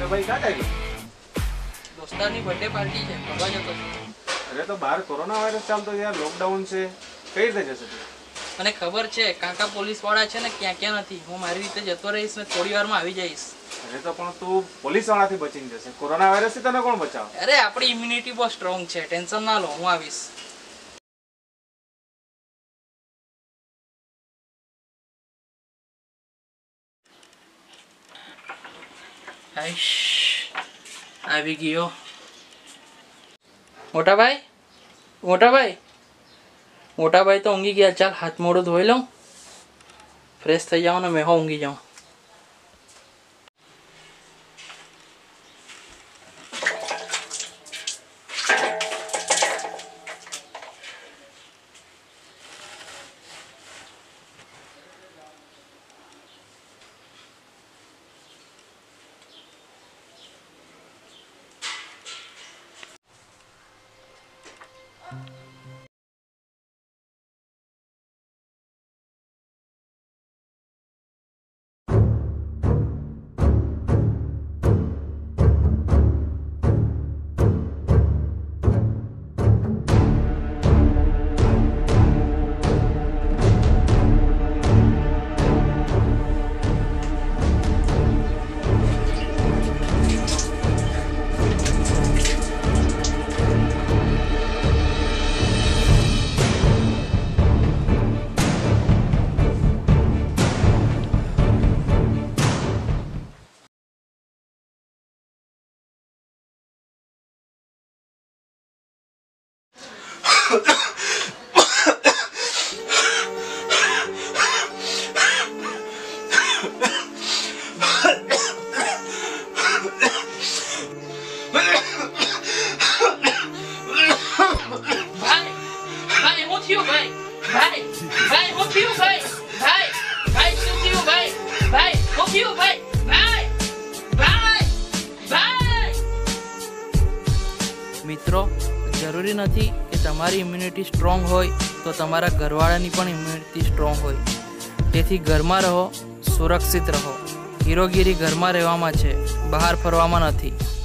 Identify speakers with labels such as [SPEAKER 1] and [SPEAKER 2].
[SPEAKER 1] ભાઈ ક્યાં જાય?
[SPEAKER 2] દોસ્તારની બર્થડે પાર્ટી છે, ફરવા જતો છું.
[SPEAKER 1] અરે તો બહાર કોરોના વાયરસ ચાલતો યાર, લોકડાઉન છે, કઈ રીતે જશે તું?
[SPEAKER 2] મને ખબર છે કાકા પોલીસ વાળા છે ને ક્યાં ક્યાં નથી. હું મારી રીતે જતો રહીશ ને થોડી વારમાં આવી જઈશ.
[SPEAKER 1] અરે તો પણ તું પોલીસ વાળાથી બચીને જશે, કોરોના વાયરસ થી તને કોણ બચાવે?
[SPEAKER 2] અરે આપણી ઇમ્યુનિટી બહુ સ્ટ્રોંગ છે, ટેન્શન ના લો, હું આવીશ. આવી ગયો. મોટાભાઈ તો ઊંઘી ગયા. ચાલ હાથ મોઢું ધોઈ લઉં, ફ્રેશ થઈ જાઉં ને મેં ઊંઘી જાઉં. મિત્રો, જરૂરી નથી કે તમારી ઇમ્યુનિટી સ્ટ્રોંગ હોય તો તમારા ઘરવાળાની પણ ઇમ્યુનિટી સ્ટ્રોંગ હોય. તેથી ઘરમાં રહો, સુરક્ષિત રહો. હીરોગીરી ઘરમાં રહેવામાં છે, બહાર ફરવામાં નથી.